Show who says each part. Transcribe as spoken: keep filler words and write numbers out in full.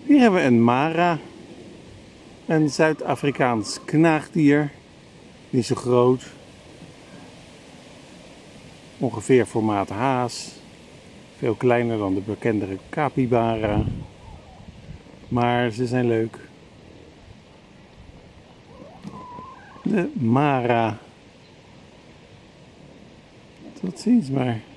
Speaker 1: Hier hebben we een mara, een Zuid-Afrikaans knaagdier, niet zo groot, ongeveer formaat haas, veel kleiner dan de bekendere capybara, maar ze zijn leuk. De mara. Tot ziens maar.